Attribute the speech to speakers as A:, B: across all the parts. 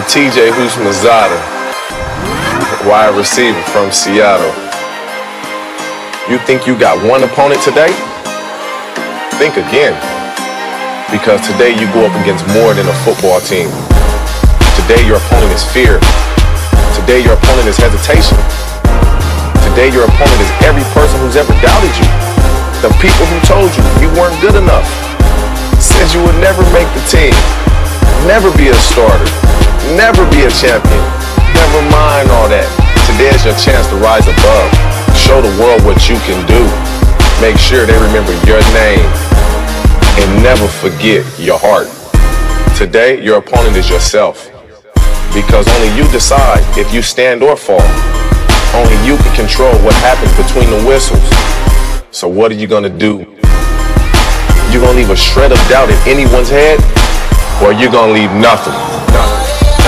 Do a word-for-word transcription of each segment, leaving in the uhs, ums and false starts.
A: T J Houshmandzadeh, wide receiver from Seattle. You think you got one opponent today? Think again. Because today you go up against more than a football team. Today your opponent is fear. Today your opponent is hesitation. Today your opponent is every person who's ever doubted you. The people who told you you weren't good enough. Said you would never make the team. Never be a starter. Never be a champion. Never mind all that. Today is your chance to rise above. Show the world what you can do. Make sure they remember your name. And never forget your heart. Today, your opponent is yourself. Because only you decide if you stand or fall. Only you can control what happens between the whistles. So what are you gonna do? You gonna leave a shred of doubt in anyone's head? Or you gonna leave nothing? Nothing.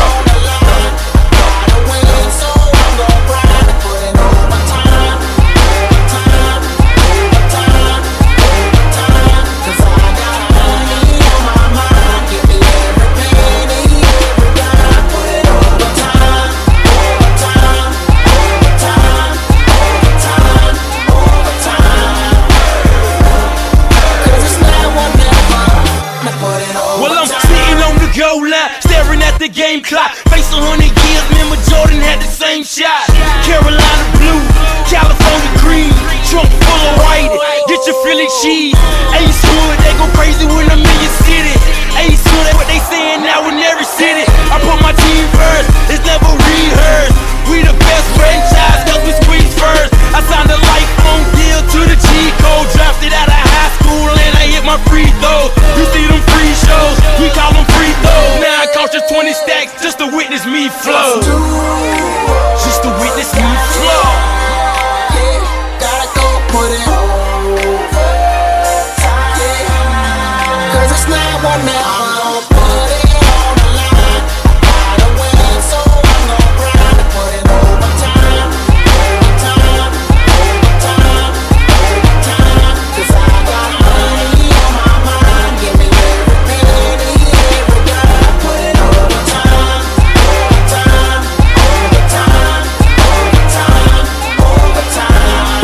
B: The game clock, face a hundred years, remember Jordan had the same shot. Carolina blue, California green, trunk full of white, get your Philly cheese. Ace Hood, they go crazy when I'm in your city. Ace Hood, that's what they saying now in every city. I put my team first, it's never rehearsed. We the best franchise, cause we squeeze first. I signed a lifelong deal to the G code, drafted out of high school and I hit my free throws. You see them free shows, we call them free throws. Now I cost you twenty stacks just to witness me flow. Just to witness me flow.
C: Yeah, gotta go put it over time. Yeah, cause it's not one that I'm gonna put it on the line. I gotta win, so I'm gonna grind and put it over time. Over time, over time, over time. Cause I got money on my mind. Give me every penny, every dime. Put it over time, over time, over time, over time, over time.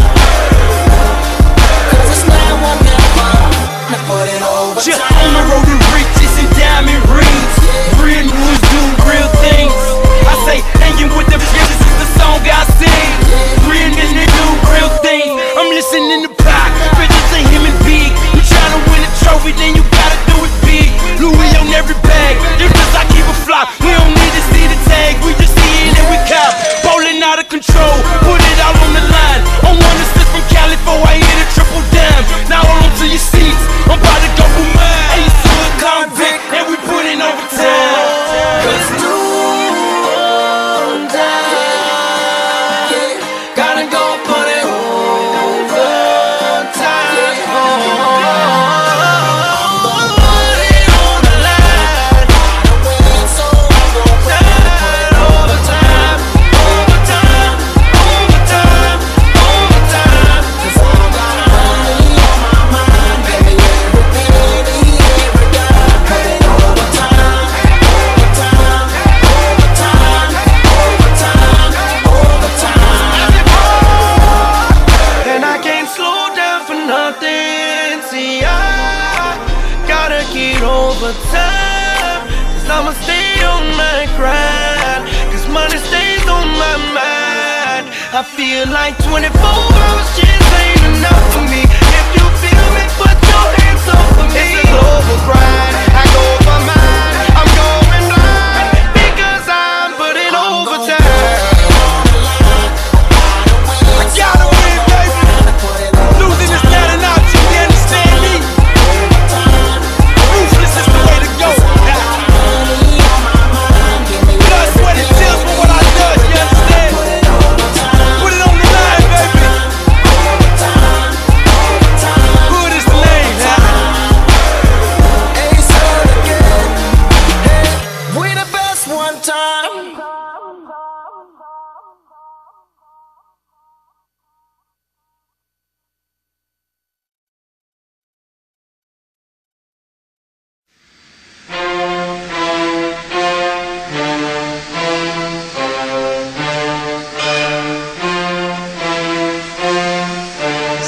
C: Cause it's not one never. Now put it over
B: Just
C: time.
B: on the road to riches and diamond rings. Real news do real things. I say hanging with the bitches is the song I sing. Real niggas do real things. I'm listening to Pac, bitches ain't him and big. You tryna win a trophy, then you gotta do it big. Louis on every bag, it's just I keep a flop. We don't need to see the tag, we just see it and we cop. Bowling out of control, put it all on the line. On one assist from Cali, before I hit a triple dime. Now hold on to your seats, I'm about to go for mine. Ace Hood convict, and we put in overtime. Cause
C: One time, yeah, gotta go put it over time. Yeah. I'm gonna put it on the line. Gotta win, so I'm gonna grind and put it over time, over time, over time, over time. Cause I got money on my mind, baby, every penny, every dime. Put it over time, over time, over time, over time, over time.
D: And I can't slow down for nothing. See, I gotta get over time. Cause I'ma stay on my grind. Cause money stays on my mind. I feel like twenty-four hours just ain't enough for me. If you feel me, put your hands up for me. It's a global grind. I go for mine. I'm going blind. Because I'm putting overtime.
B: I gotta win, baby. Losing is not an option, you understand me? Ruthless is the way to go. Blood, sweat, and tears for what I done, you understand? Put it on the line, baby. Hood is the name, huh?
C: Ace Hood again. Hey, we the best one time.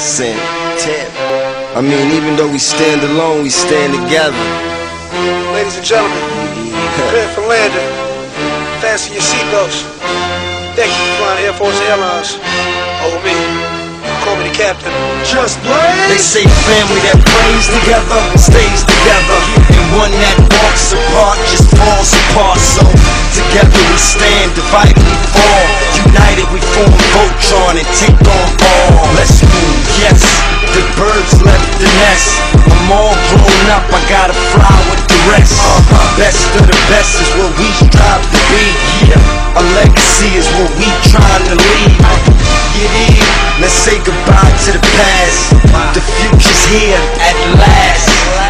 E: saying, damn. I mean, even though we stand alone, we stand together.
F: Ladies and gentlemen, prepare for landing. Fasten your seatbelts. Thank you for flying Air Force Airlines. Over me. Call me the captain.
E: Just blaze.
G: They say family that prays together stays together, and one that walks apart just falls apart. So together we stand, divided we fall. United we form Voltron and take on all. Let's move, yes. The birds left the nest. I'm all grown up, I gotta fly with the rest. uh-huh. Best of the best is what we strive to be. Yeah, a legacy is what we trying to leave. Yeah, let's say goodbye to the past. The future's here at last.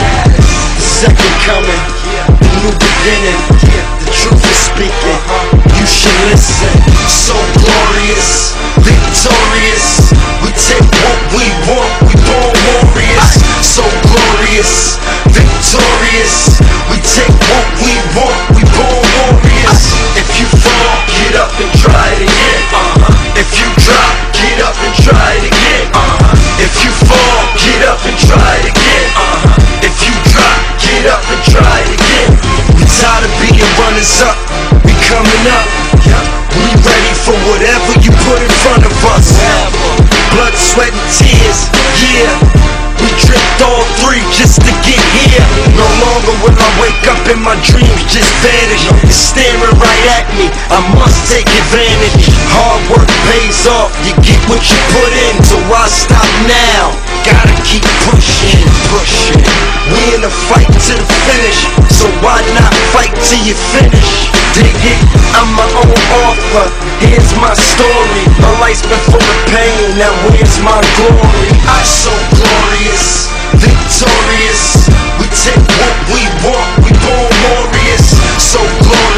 G: The second coming, the new beginning. The truth is speaking, you should listen. So glorious, victorious. We take what we want, we born warriors. So glorious, victorious. We take what we want, we born warriors. If you fall, get up and try it again. uh-huh. If you drop, get up and try it again. uh-huh. If you fall, get up and try it again. uh-huh. If you drop, get up and try it again. We tired of being runners up, we coming up. We ready for whatever you put in front of us. Blood, sweat, and tears, yeah. We dripped all three just to get here. No longer will I wake up and my dreams just vanish. It's staring right at me, I must take advantage. Hard work pays off, you get what you put in. So why stop now? Gotta keep pushing, pushing. We in a fight to the finish, so why not fight till you finish? Dig it, I'm my own author, here's my story. My life's been full of pain, now where's my glory? I'm so glorious, victorious. We take what we want, we born warriors. So glorious.